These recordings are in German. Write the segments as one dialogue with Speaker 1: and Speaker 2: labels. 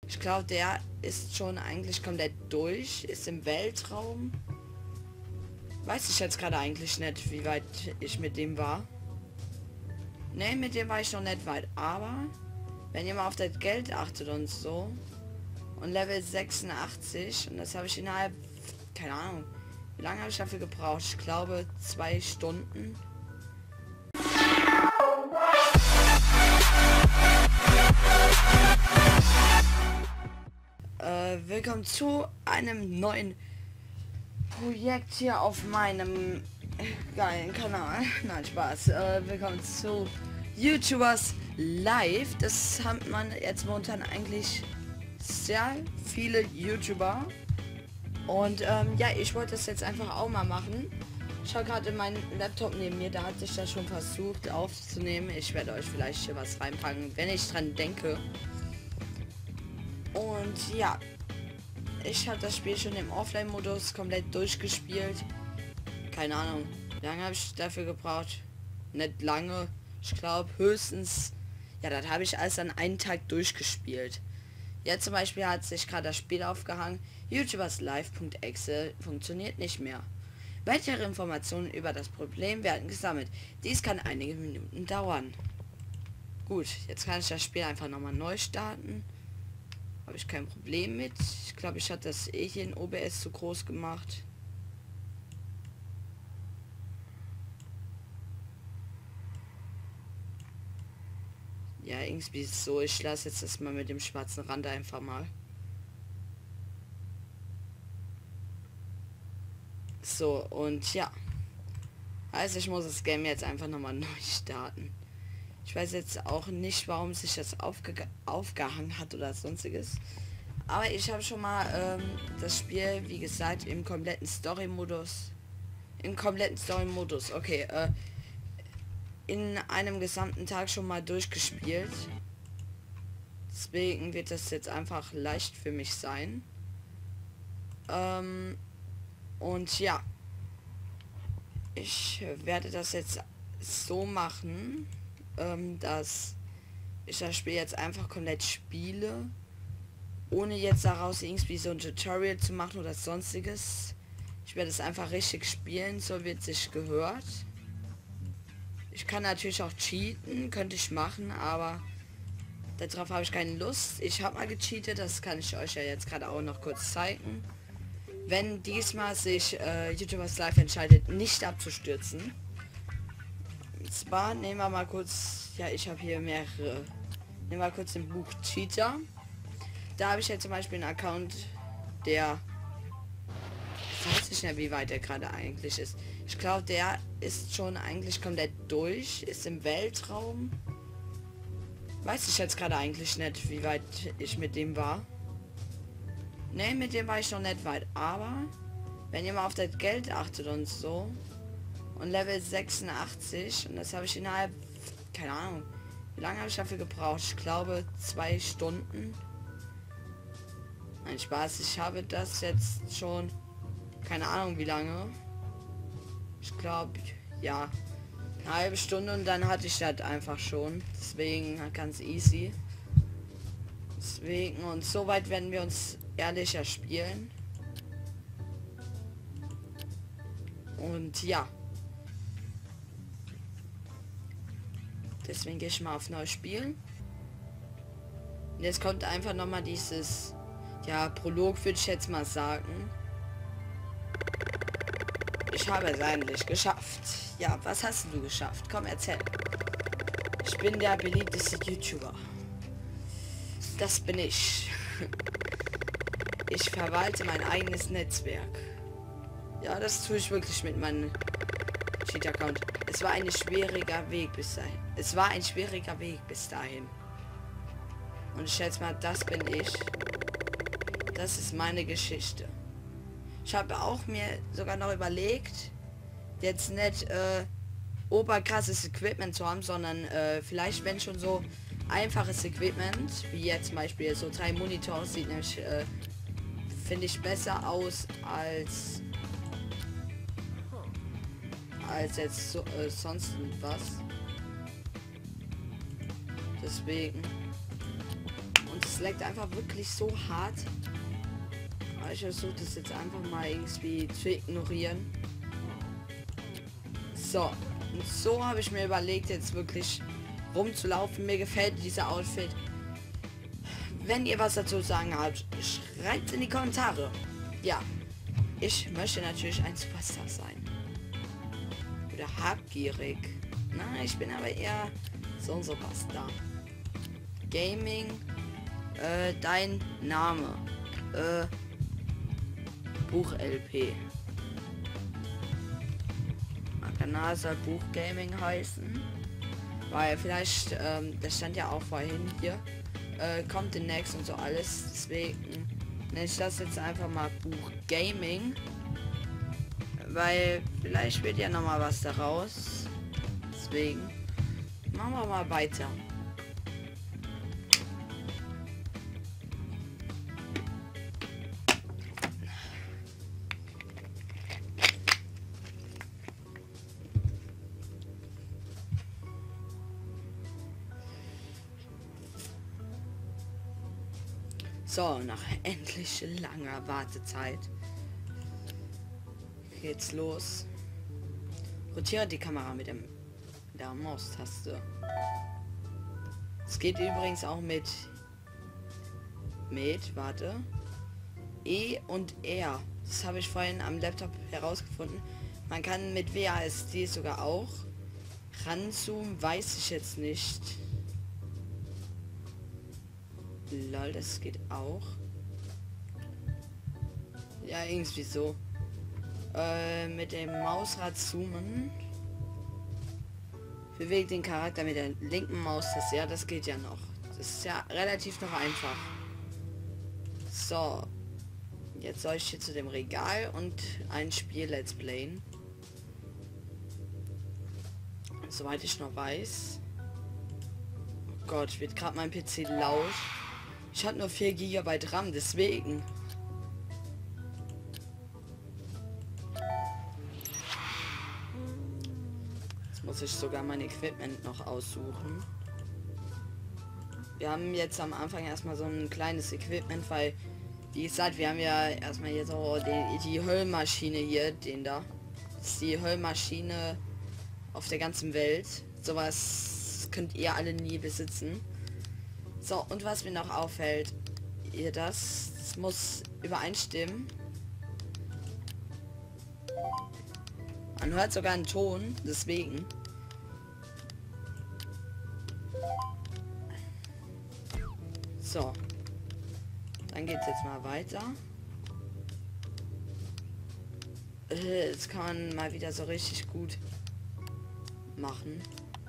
Speaker 1: Ich glaube, der ist schon eigentlich komplett durch, ist im Weltraum. Weiß ich jetzt gerade eigentlich nicht, wie weit ich mit dem war. Ne, mit dem war ich noch nicht weit, aber wenn ihr mal auf das Geld achtet und so und Level 86 und das habe ich innerhalb, keine Ahnung, wie lange habe ich dafür gebraucht? Ich glaube 2 Stunden. Willkommen zu einem neuen Projekt hier auf meinem geilen Kanal. Nein, Spaß. Willkommen zu YouTubers Live. Das hat man jetzt momentan eigentlich sehr viele YouTuber. Und ja, ich wollte das jetzt einfach auch mal machen. Ich habe gerade meinen Laptop neben mir, da hat sich das schon versucht aufzunehmen. Ich werde euch vielleicht hier was reinpacken, wenn ich dran denke. Und ja, ich habe das Spiel schon im Offline-Modus komplett durchgespielt. Keine Ahnung, wie lange habe ich dafür gebraucht? Nicht lange. Ich glaube höchstens, ja, das habe ich alles an einen Tag durchgespielt. Jetzt zum Beispiel hat sich gerade das Spiel aufgehangen. YouTubersLive.exe funktioniert nicht mehr. Weitere Informationen über das Problem werden gesammelt. Dies kann einige Minuten dauern. Gut, jetzt kann ich das Spiel einfach nochmal neu starten. Habe ich kein Problem mit. Ich glaube, ich hatte das hier in OBS zu groß gemacht. Ja, irgendwie ist es so. Ich lasse jetzt das mal mit dem schwarzen Rand einfach mal. So, und ja. Also ich muss das Game jetzt einfach nochmal neu starten. Ich weiß jetzt auch nicht, warum sich das aufgehangen hat oder sonstiges. Aber ich habe schon mal das Spiel, wie gesagt, im kompletten Story-Modus. Okay. In einem gesamten Tag schon mal durchgespielt. Deswegen wird das jetzt einfach leicht für mich sein. Und ja. Ich werde das jetzt so machen, dass ich das Spiel jetzt einfach komplett spiele, ohne jetzt daraus irgendwie so ein Tutorial zu machen oder sonstiges. Ich werde es einfach richtig spielen, so wird sich gehört. Ich kann natürlich auch cheaten, könnte ich machen, aber darauf habe ich keine Lust. Ich habe mal gecheatet, das kann ich euch ja jetzt gerade auch noch kurz zeigen. Wenn diesmal sich YouTubers Live entscheidet, nicht abzustürzen. Und zwar nehmen wir mal kurz, ja, ich habe hier mehrere. Nehmen wir kurz den Buch Cheater. Da habe ich jetzt zum Beispiel einen Account, der, ich weiß nicht mehr, wie weit der gerade eigentlich ist. Ich glaube, der ist schon eigentlich komplett durch, ist im Weltraum. Weiß ich jetzt gerade eigentlich nicht, wie weit ich mit dem war. Ne, mit dem war ich noch nicht weit, aber wenn ihr mal auf das Geld achtet und so und Level 86 und das habe ich innerhalb, keine Ahnung, wie lange habe ich dafür gebraucht? Ich glaube 2 Stunden. Ein Spaß, ich habe das jetzt schon, keine Ahnung wie lange. Ich glaube, ja, eine halbe Stunde und dann hatte ich das einfach schon. Deswegen ganz easy. Deswegen und soweit werden wir uns ehrlicher spielen. Und ja. Deswegen gehe ich mal auf neu spielen. Und jetzt kommt einfach noch mal dieses, ja, Prolog würde ich jetzt mal sagen. Ich habe es eigentlich geschafft. Ja, was hast du geschafft? Komm, erzähl. Ich bin der beliebteste YouTuber. Das bin ich. Ich verwalte mein eigenes Netzwerk. Ja, das tue ich wirklich mit meinem Cheat-Account. Es war ein schwieriger Weg bis dahin. Und ich schätze mal, das bin ich. Das ist meine Geschichte. Ich habe auch mir sogar noch überlegt, jetzt nicht oberkrasses Equipment zu haben, sondern vielleicht, wenn schon so einfaches Equipment, wie jetzt zum Beispiel so 3 Monitore, sieht nämlich finde ich besser aus als jetzt so, sonst was. Deswegen. Und es leckt einfach wirklich so hart. Aber ich versuche das jetzt einfach mal irgendwie zu ignorieren. So, und so habe ich mir überlegt, jetzt wirklich rumzulaufen. Mir gefällt dieser Outfit. Wenn ihr was dazu sagen habt, schreibt in die Kommentare. Ja, ich möchte natürlich ein Superstar sein. Oder habgierig. Na, ich bin aber eher so ein Superstar. Gaming, dein Name. Buch-LP. Mein Kanal soll Buch-Gaming heißen. Weil vielleicht, das stand ja auch vorhin hier, kommt demnächst und so alles. Deswegen nenne ich das jetzt einfach mal Buch-Gaming. Weil vielleicht wird ja noch mal was daraus. Deswegen machen wir mal weiter. So, nach endlich langer Wartezeit geht's los. Rotiere die Kamera mit der Maustaste. Es geht übrigens auch mit warte, E und R. Das habe ich vorhin am Laptop herausgefunden. Man kann mit WASD sogar auch ranzoomen, weiß ich jetzt nicht. Lol, das geht auch. Ja, irgendwie so. Mit dem Mausrad zoomen. Bewegt den Charakter mit der linken Maustaste. Ja, das geht ja noch. Das ist ja relativ noch einfach. So. Jetzt soll ich hier zu dem Regal und ein Spiel Let's Playen. Soweit ich noch weiß. Oh Gott, wird gerade mein PC laut. Ich habe nur 4 GB RAM, deswegen. Jetzt muss ich sogar mein Equipment noch aussuchen. Wir haben jetzt am Anfang erstmal so ein kleines Equipment, weil, wie gesagt, wir haben ja erstmal hier so die Höllmaschine hier, den da. Das ist die Höllmaschine auf der ganzen Welt. Sowas könnt ihr alle nie besitzen. So, und was mir noch auffällt, ihr das muss übereinstimmen. Man hört sogar einen Ton, deswegen. So. Dann geht's jetzt mal weiter. Jetzt kann man mal wieder so richtig gut machen.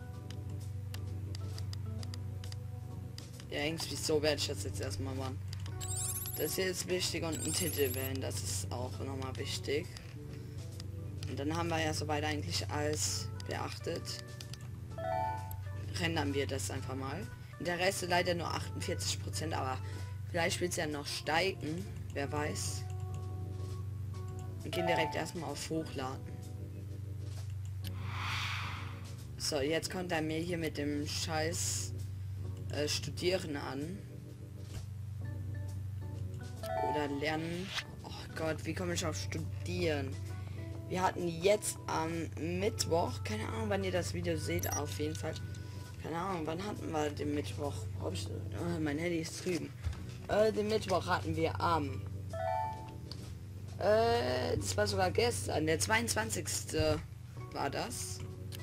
Speaker 1: Ja, irgendwie so werde ich das jetzt erstmal machen. Das hier ist wichtig und ein Titel wählen, das ist auch nochmal wichtig. Und dann haben wir ja soweit eigentlich alles beachtet. Rendern wir das einfach mal. Der Rest ist leider nur 48%, aber vielleicht wird es ja noch steigen, wer weiß. Wir gehen direkt erstmal auf Hochladen. So, jetzt kommt er mir hier mit dem Scheiß Studieren an. Oder lernen. Oh Gott, wie komme ich auf Studieren? Wir hatten jetzt am Mittwoch, keine Ahnung, wann ihr das Video seht, auf jeden Fall. Keine Ahnung, wann hatten wir den Mittwoch? Mein Handy ist drüben. Den Mittwoch hatten wir am... das war sogar gestern, der 22. war das.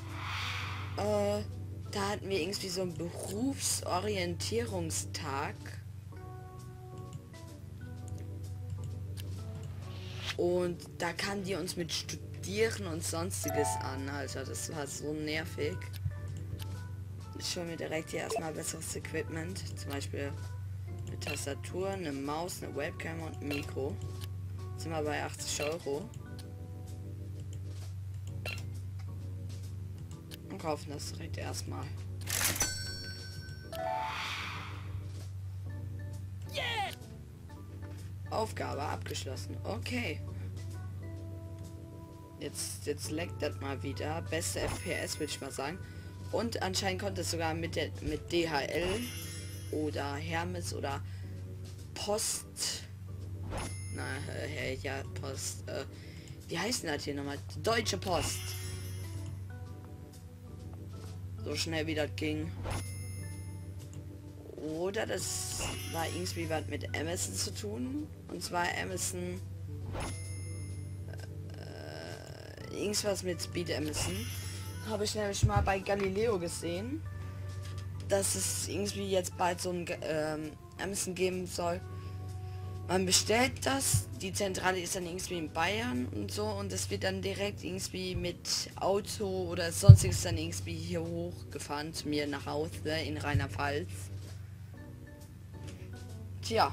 Speaker 1: Da hatten wir irgendwie so einen Berufsorientierungstag. Und da kamen die uns mit Studieren und sonstiges an, Alter. Das war so nervig. Ich hole mir direkt hier erstmal besseres Equipment. Zum Beispiel eine Tastatur, eine Maus, eine Webcam und ein Mikro. Jetzt sind wir bei 80 Euro. Und kaufen das direkt erstmal. Yeah! Aufgabe abgeschlossen. Okay. Jetzt leckt das mal wieder. Beste FPS, würde ich mal sagen. Und anscheinend konnte es sogar mit DHL oder Hermes oder Post... Na, ja, Post... wie heißt denn das hier nochmal? Die Deutsche Post. So schnell wie das ging. Oder das war irgendwie was mit Amazon zu tun. Und zwar Amazon... irgendwas mit Speed Amazon. Habe ich nämlich mal bei Galileo gesehen, dass es irgendwie jetzt bald so ein Amazon geben soll. Man bestellt das, die Zentrale ist dann irgendwie in Bayern und so, und es wird dann direkt irgendwie mit Auto oder sonstiges dann irgendwie hier hochgefahren zu mir nach Hause in Rheinland-Pfalz. Tja.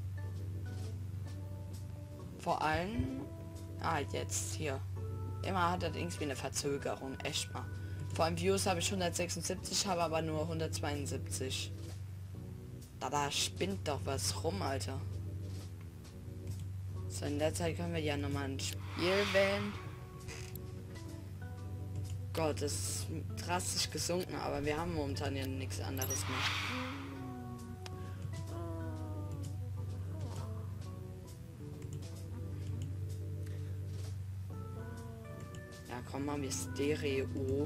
Speaker 1: Vor allem... jetzt hier. Immer hat das irgendwie eine Verzögerung, echt mal. Vor allem Views habe ich 176, habe aber nur 172. Da spinnt doch was rum, Alter. So, in der Zeit können wir ja nochmal ein Spiel wählen. Gott, das ist drastisch gesunken, aber wir haben momentan ja nichts anderes mehr. Ja, komm mal, wir Stereo.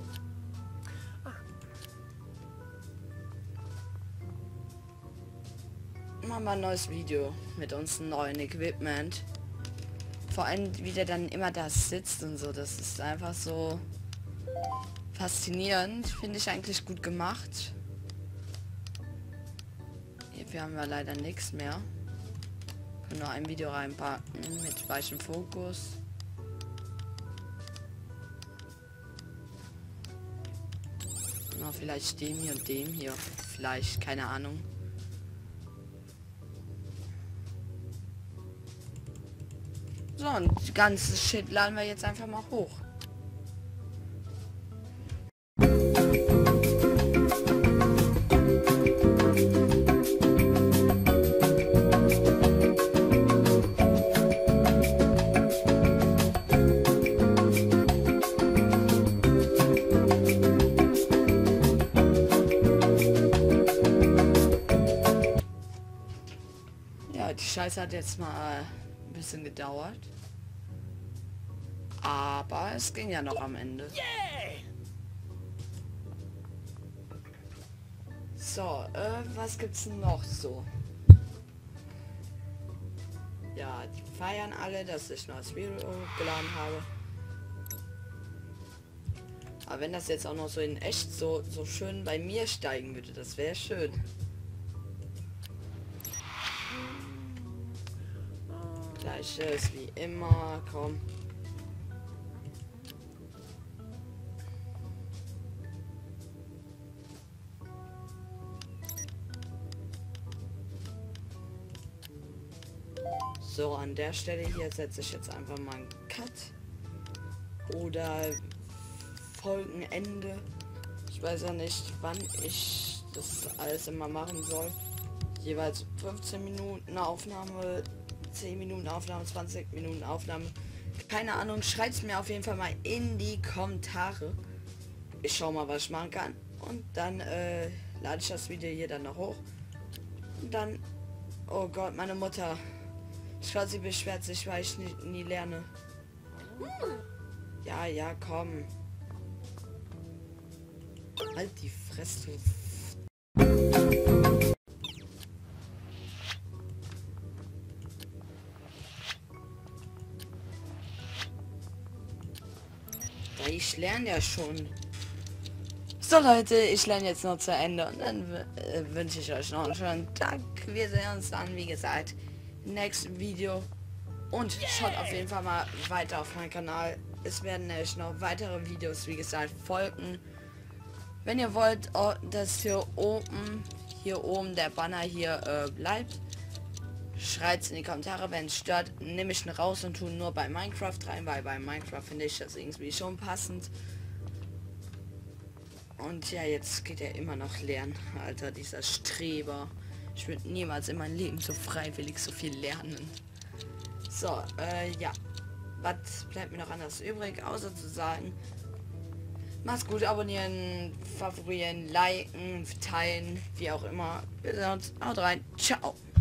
Speaker 1: Machen wir ein neues Video mit uns neuen Equipment. Vor allem, wie der dann immer da sitzt und so. Das ist einfach so faszinierend. Finde ich eigentlich gut gemacht. Hier haben wir leider nichts mehr. Können nur ein Video reinpacken mit weichem Fokus. Na, vielleicht dem hier und dem hier. Vielleicht, keine Ahnung. So, und die ganze Shit laden wir jetzt einfach mal hoch. Ja, die Scheiße hat jetzt mal ein bisschen gedauert. Aber es ging ja noch am Ende. So, was gibt's noch so? Ja, die feiern alle, dass ich noch das Video hochgeladen habe. Aber wenn das jetzt auch noch so in echt so schön bei mir steigen würde, das wäre schön. Gleiches wie immer, komm. So, an der Stelle hier setze ich jetzt einfach mal einen Cut. Oder Folgenende. Ich weiß ja nicht, wann ich das alles immer machen soll. Jeweils 15 Minuten Aufnahme, 10 Minuten Aufnahme, 20 Minuten Aufnahme. Keine Ahnung, schreibt es mir auf jeden Fall mal in die Kommentare. Ich schau mal, was ich machen kann. Und dann lade ich das Video hier dann noch hoch. Und dann... Oh Gott, meine Mutter. Ich glaube, sie beschwert sich, weil ich nie lerne. Ja, ja, komm. Halt die Fresse. Ja, ich lerne ja schon. So Leute, ich lerne jetzt noch zu Ende und dann wünsche ich euch noch einen schönen Tag. Wir sehen uns dann, wie gesagt, im nächsten Video. Und schaut auf jeden Fall mal weiter auf meinen Kanal. Es werden nämlich noch weitere Videos, wie gesagt, folgen. Wenn ihr wollt, dass hier oben der Banner hier bleibt, schreibt es in die Kommentare. Wenn es stört, nehme ich ihn raus und tue nur bei Minecraft rein, weil bei Minecraft finde ich das irgendwie schon passend. Und ja, jetzt geht er immer noch lernen, Alter, dieser Streber. Ich würde niemals in meinem Leben so freiwillig so viel lernen. So, ja. Was bleibt mir noch anders übrig, außer zu sagen, macht's gut, abonnieren, favorieren, liken, teilen, wie auch immer. Wir sehen uns. Haut rein. Ciao.